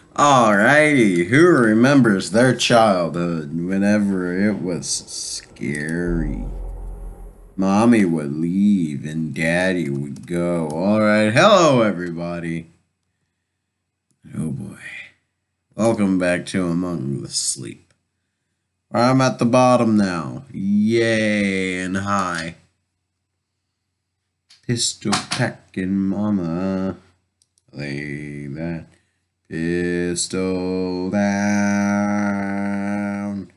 Alrighty, who remembers their childhood whenever it was scary? Mommy would leave and Daddy would go. Alright, hello everybody. Oh boy. Welcome back to Among the Sleep. I'm at the bottom now. Yay and hi. Pistol packing mama. Lay that pistol down.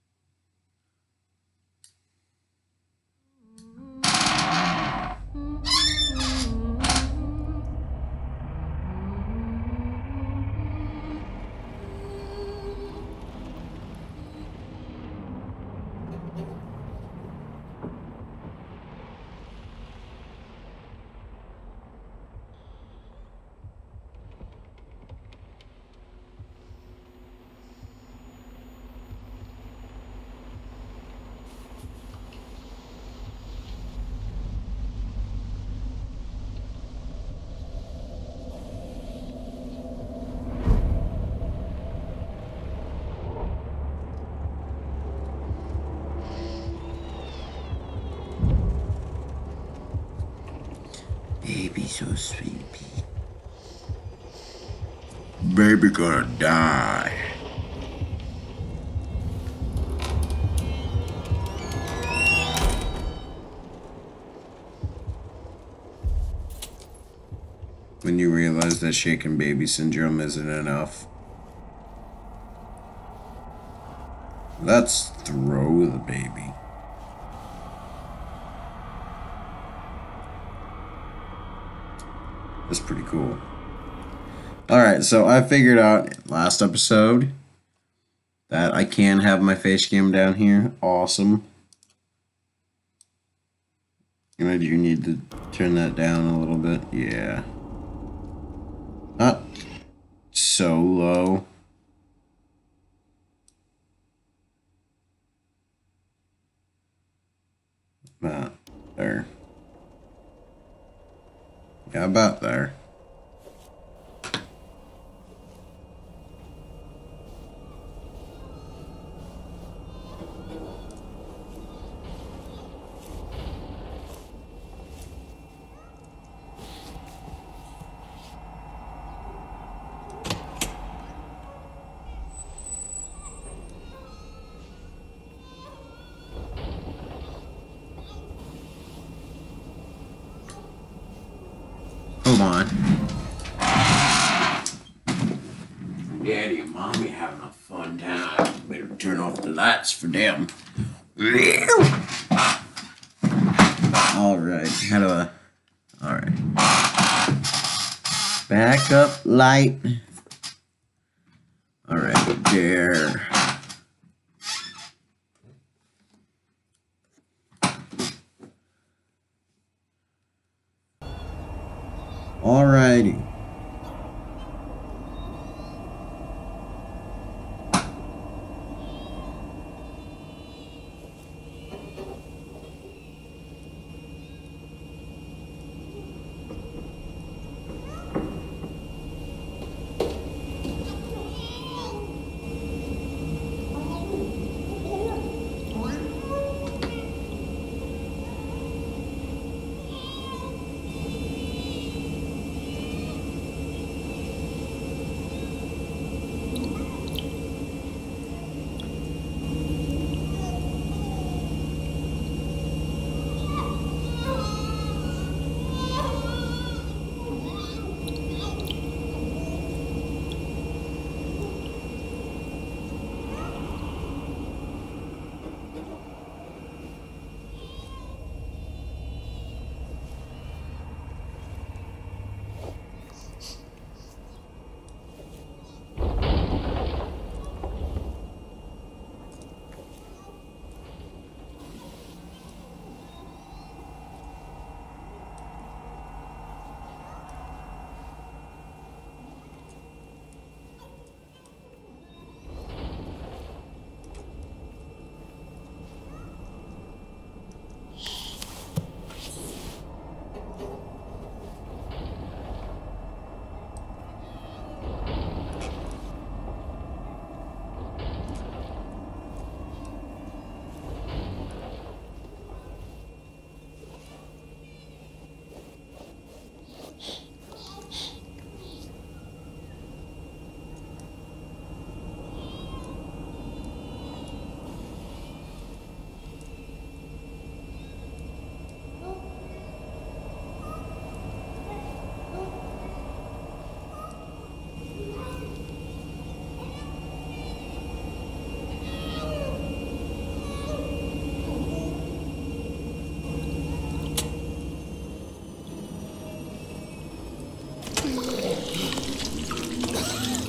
Baby so sleepy. Baby gonna die. When you realize that shaken baby syndrome isn't enough. Let's throw the baby. That's pretty cool. Alright, so I figured out last episode that I can have my face cam down here. Awesome. And I do need to turn that down a little bit. Yeah. Not so low. About there. Yeah, about there. Hold on. Daddy and Mommy having a fun time. Better turn off the lights for them. Alright, how do I... Alright. Backup light. Alright, there. Alrighty.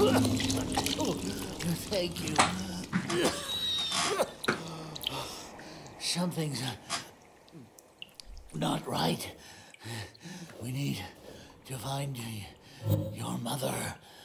Thank you. Something's not right. We need to find your mother.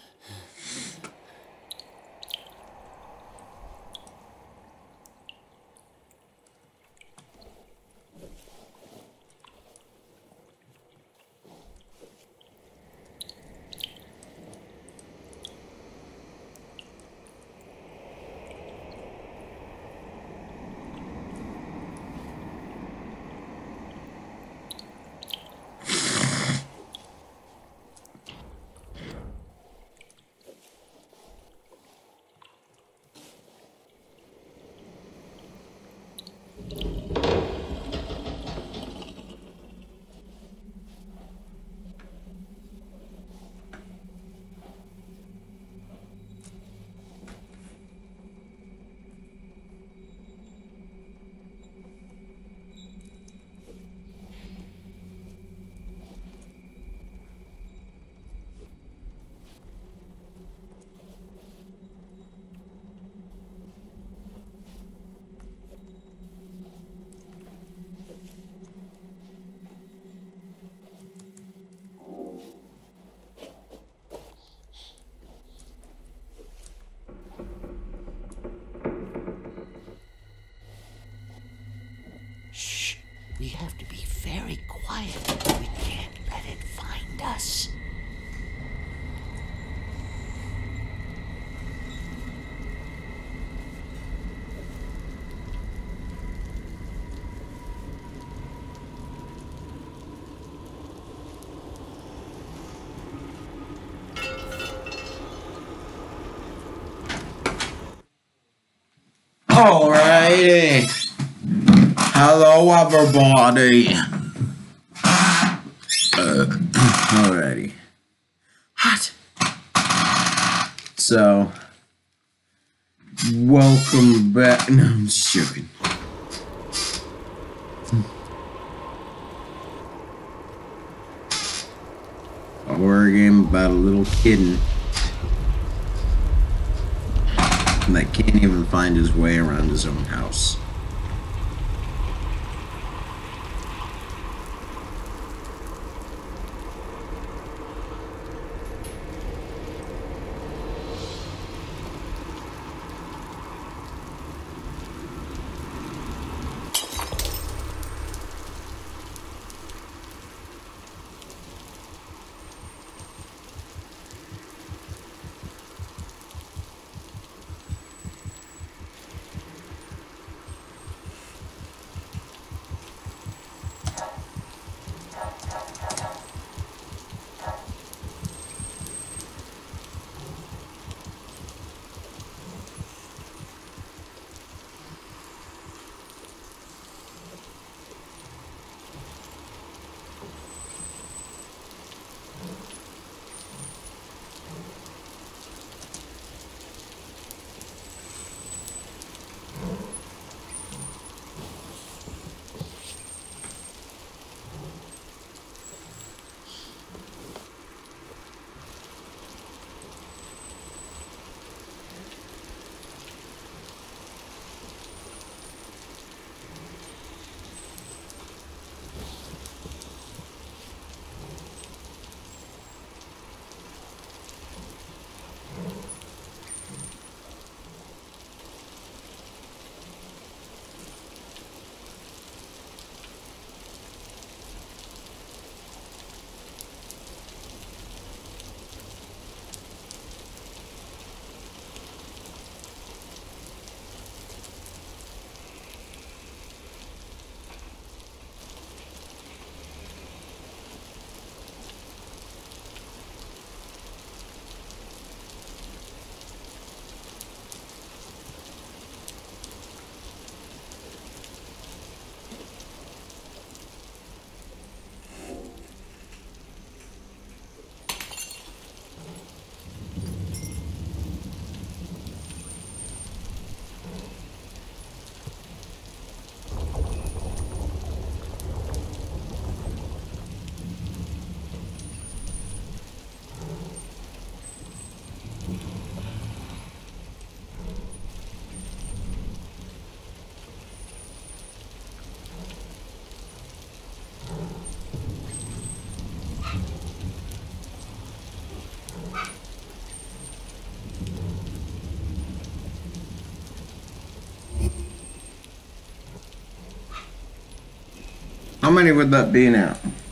Shh. We have to be very quiet. We can't let it find us. Alrighty. Hello, everybody. Alrighty. Hot. So, welcome back. No, I'm just joking. A horror game about a little kitten that can't even find his way around his own house. How many would that be now?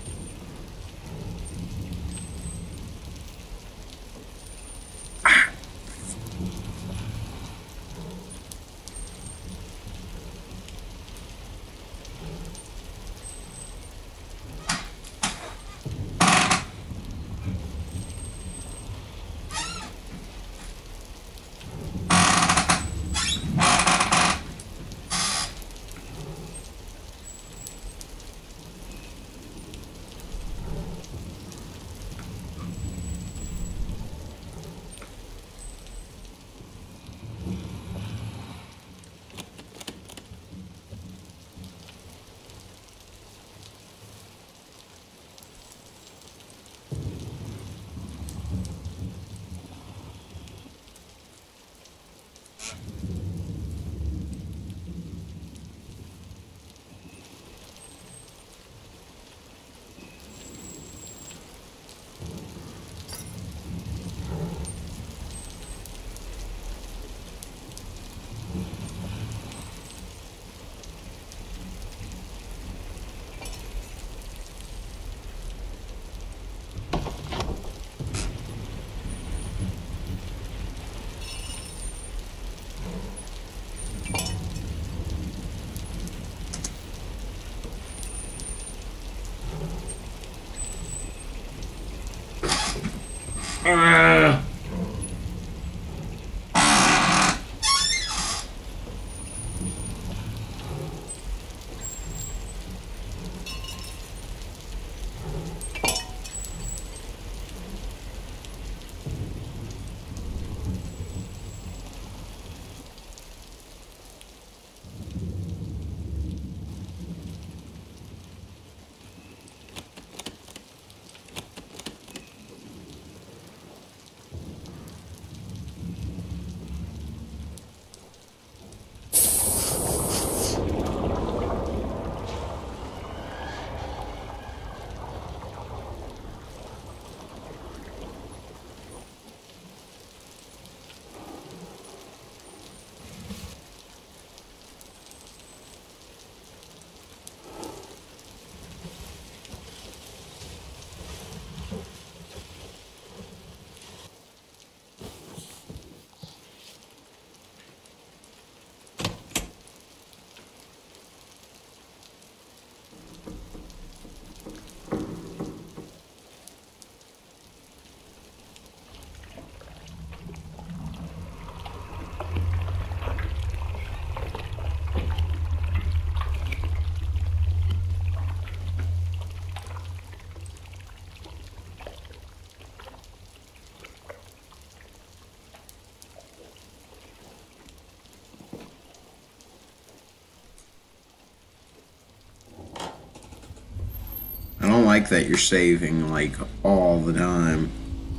I don't like that you're saving, like, all the time.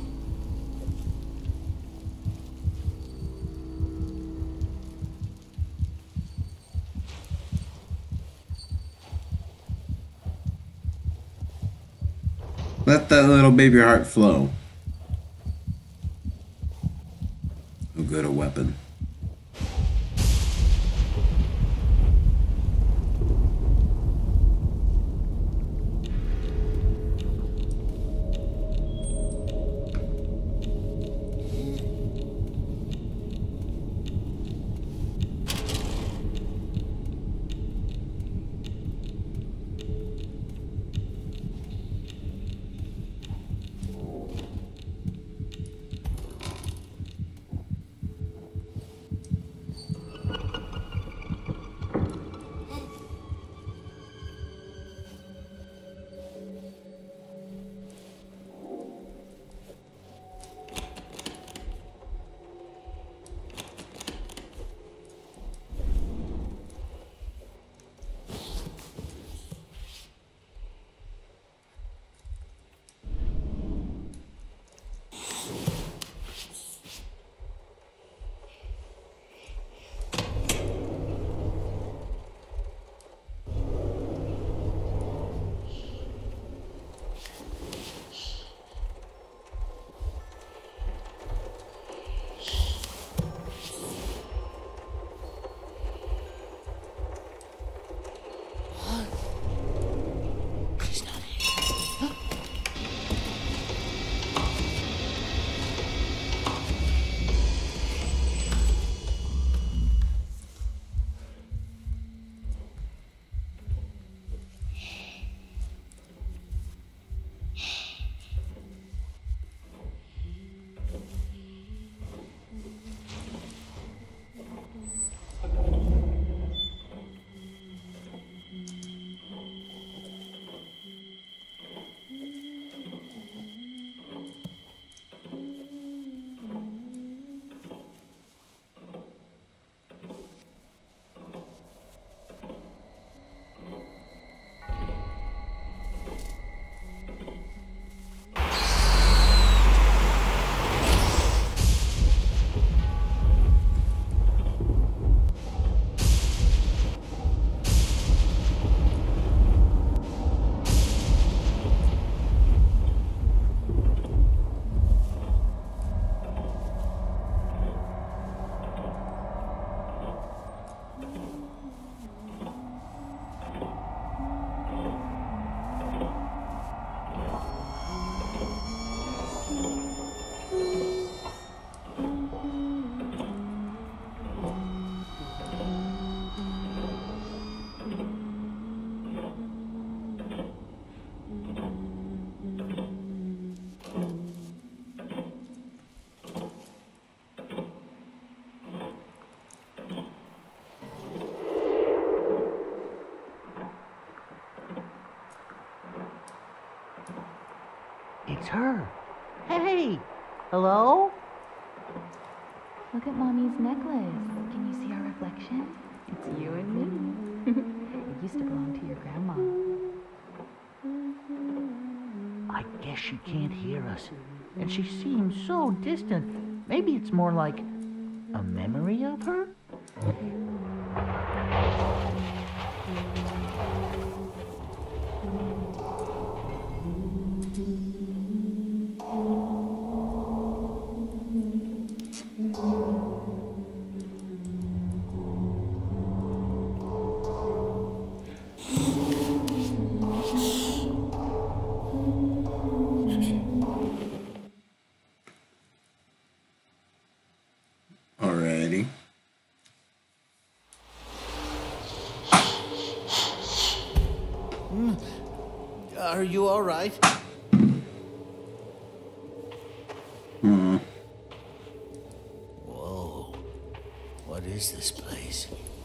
Let that little baby heart flow. Oh, good, a weapon. her. Hey! Hello? Look at Mommy's necklace. Can you see our reflection? It's you and me. It used to belong to your grandma. I guess she can't hear us. And she seems so distant. Maybe it's more like a memory of her? Alrighty. Are you all right? Whoa. What is this place?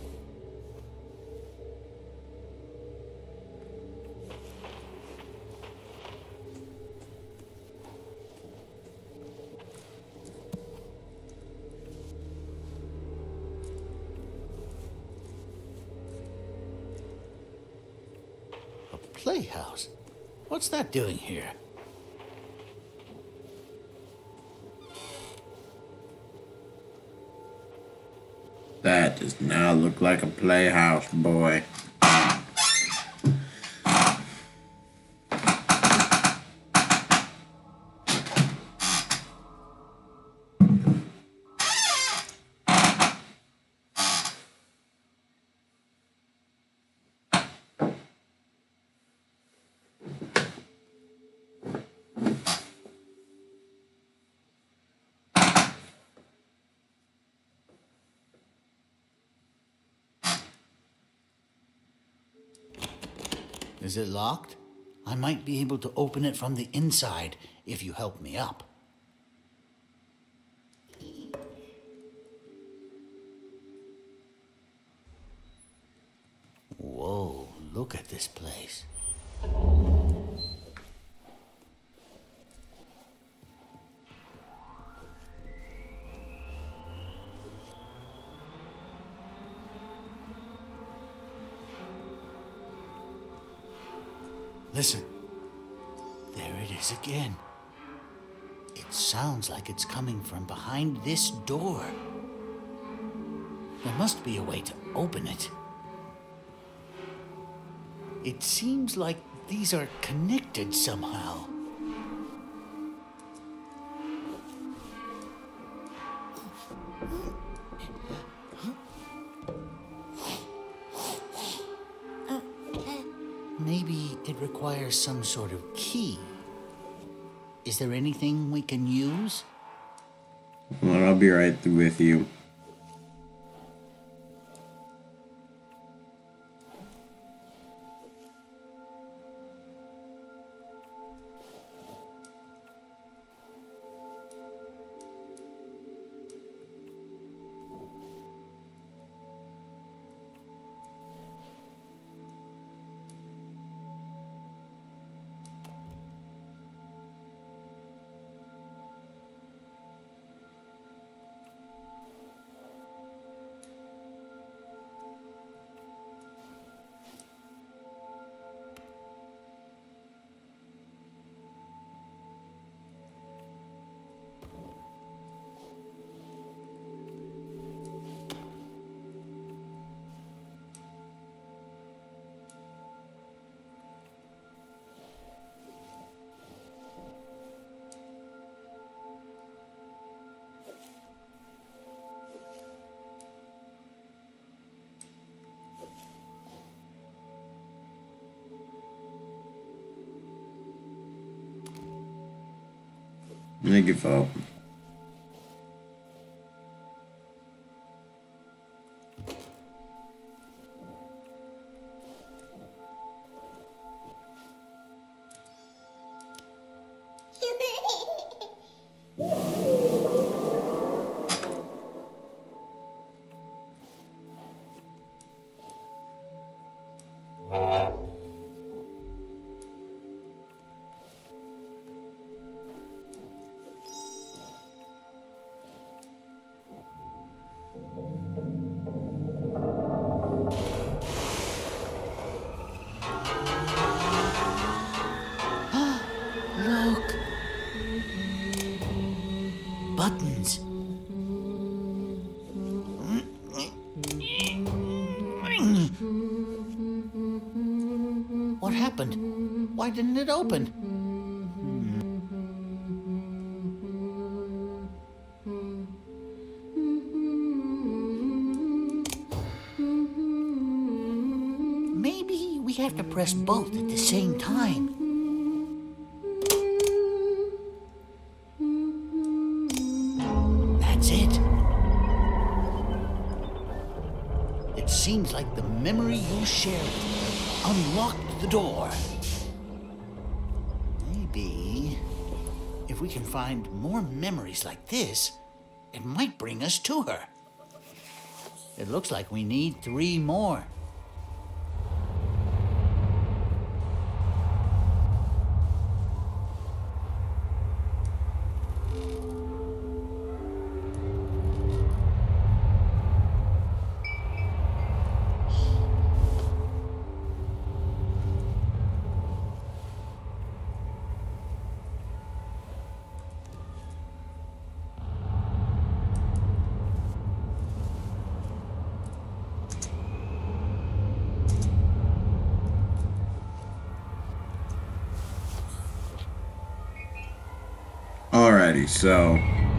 A playhouse? What's that doing here? That does not look like a playhouse, boy. Is it locked? I might be able to open it from the inside if you help me up. Whoa, look at this place. Listen. There it is again. It sounds like it's coming from behind this door. There must be a way to open it. It seems like these are connected somehow. Maybe it requires some sort of key. Is there anything we can use? Well, I'll be right with you. Thank you, folks. Look! Buttons. What happened? Why didn't it open? Maybe we have to press both at the same time. That's it. It seems like the memory you shared unlocked the door. Maybe if we can find more memories like this, it might bring us to her. It looks like we need 3 more. Alrighty, so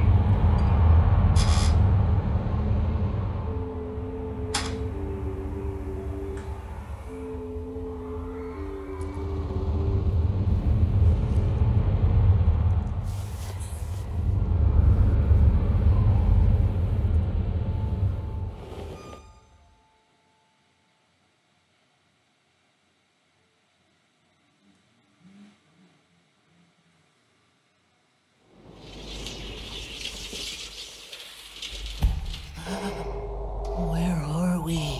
Where are we?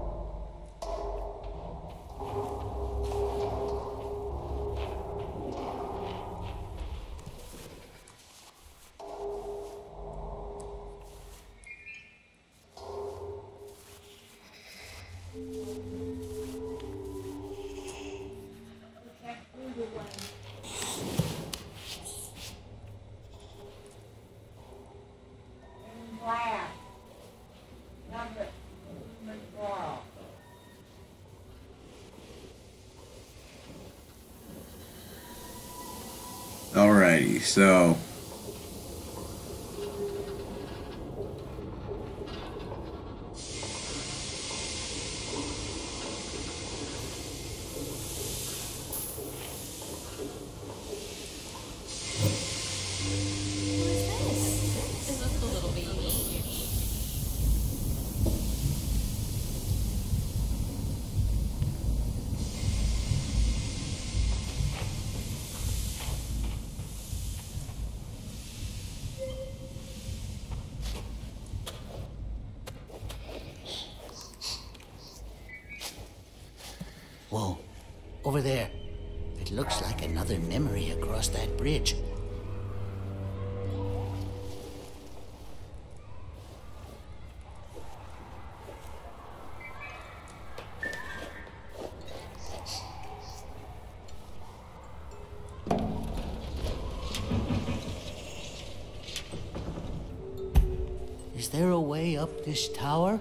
alrighty, so Is this the little baby? Whoa, over there. It looks like another memory across that bridge. Is there a way up this tower?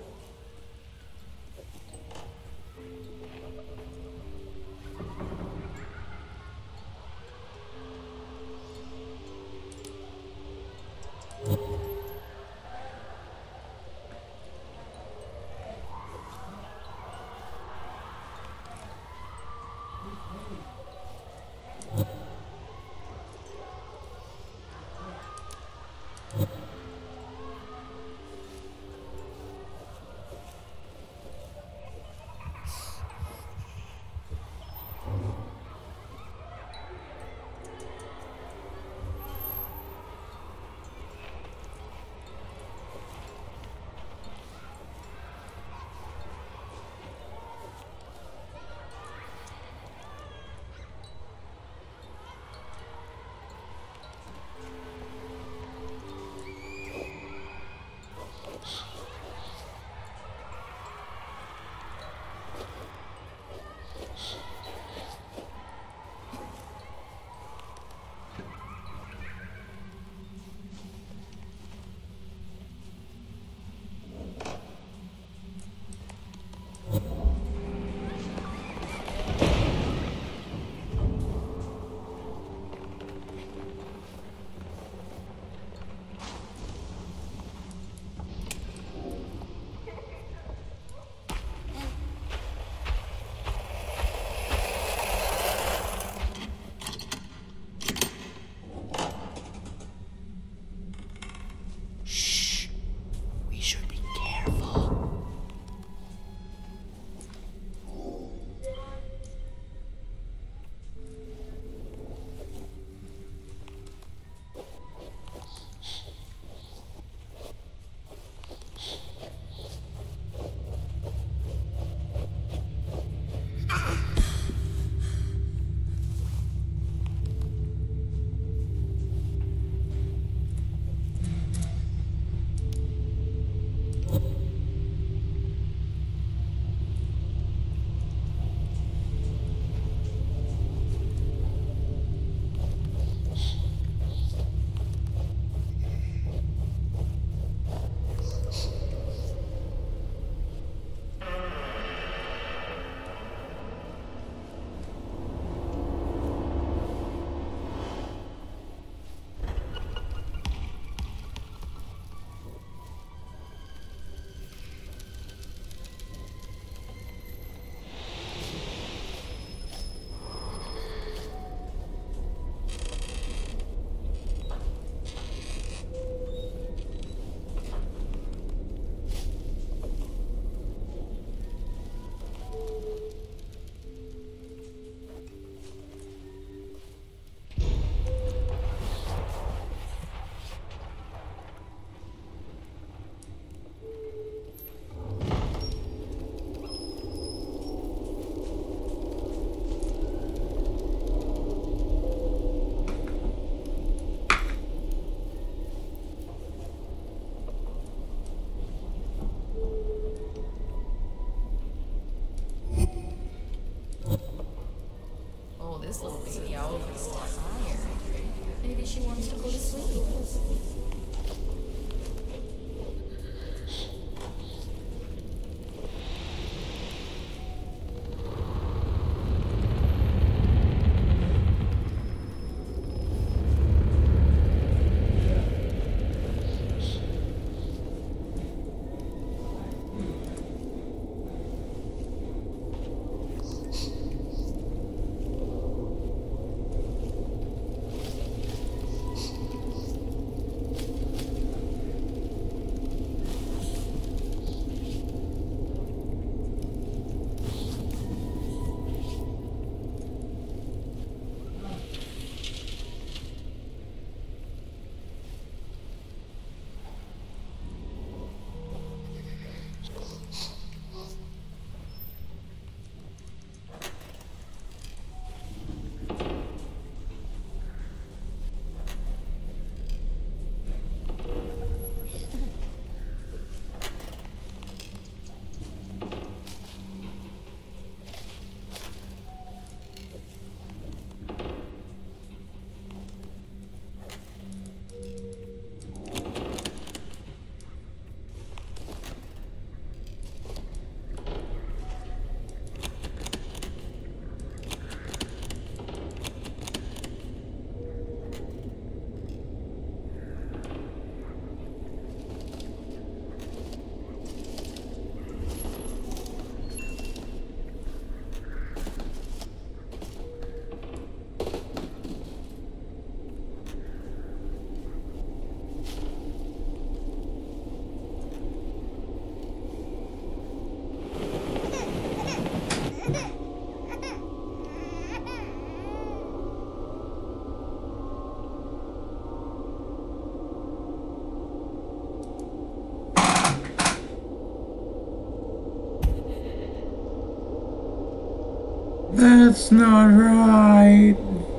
That's not right.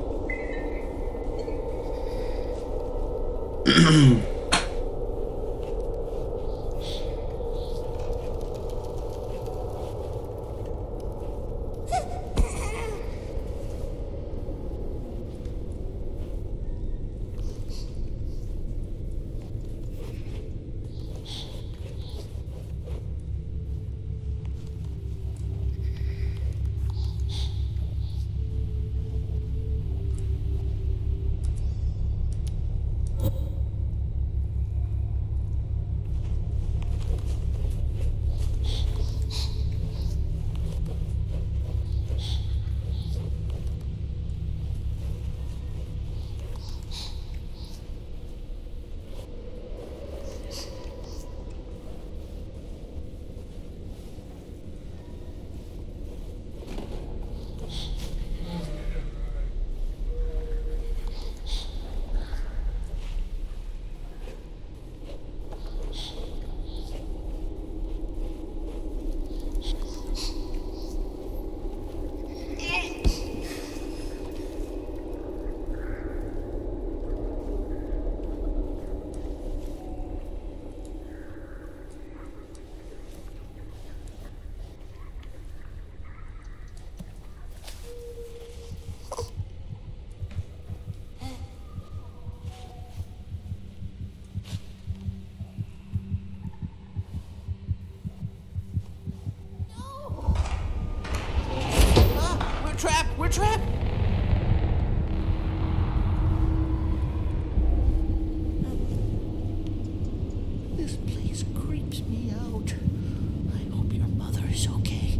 We're trapped! We're trapped! This place creeps me out. I hope your mother is okay.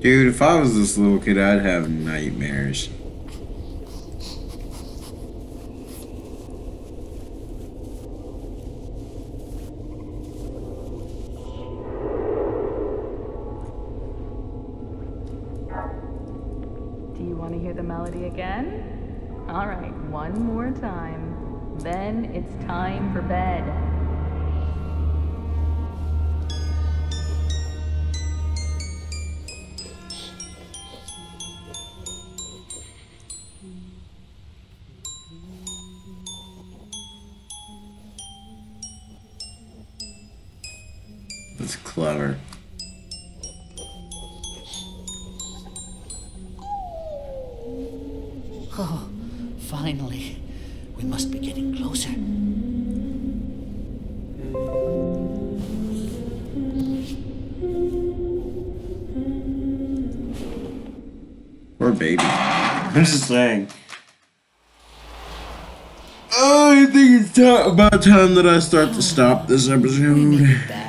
Dude, if I was this little kid, I'd have nightmares. Do you want to hear the melody again? All right, one more time. Then it's time for bed. That's clever. Oh, finally. We must be getting closer. Poor baby. I'm just saying. Oh, I think it's about time that I start to stop this We make episode. it back.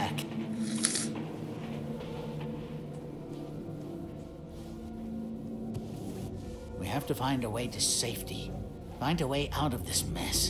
We have to find a way to safety. Find a way out of this mess.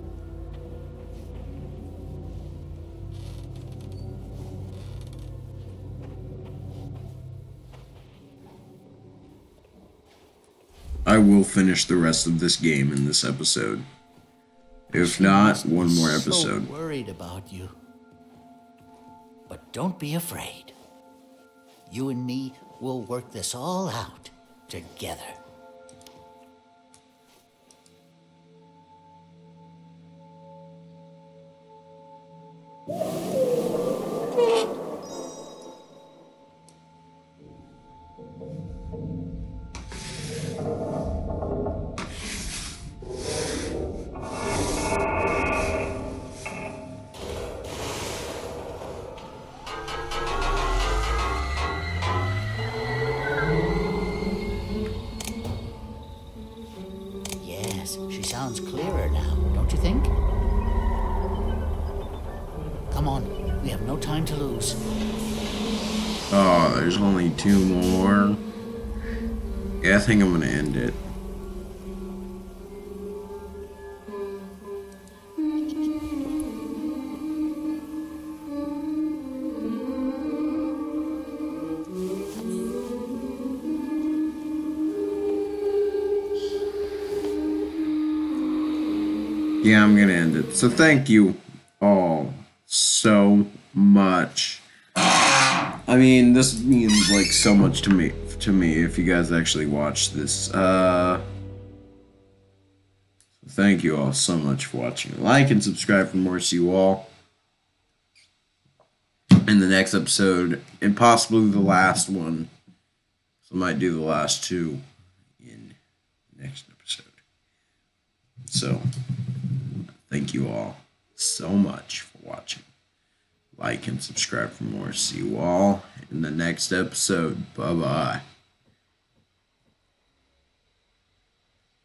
I will finish the rest of this game in this episode. If not, one more episode. So worried about you. But don't be afraid. You and me will work this all out together. Yes, she sounds clearer now, don't you think? Come on, we have no time to lose. Oh, there's only 2 more. Yeah, I think I'm gonna end it. Yeah, I'm gonna end it. So thank you all so much. I mean, this means like so much to me if you guys actually watch this. Thank you all so much for watching. Like and subscribe for more. See you all in the next episode, and possibly the last one. So I might do the last 2 in the next episode. So thank you all so much for watching. Like and subscribe for more. See you all in the next episode. Bye-bye.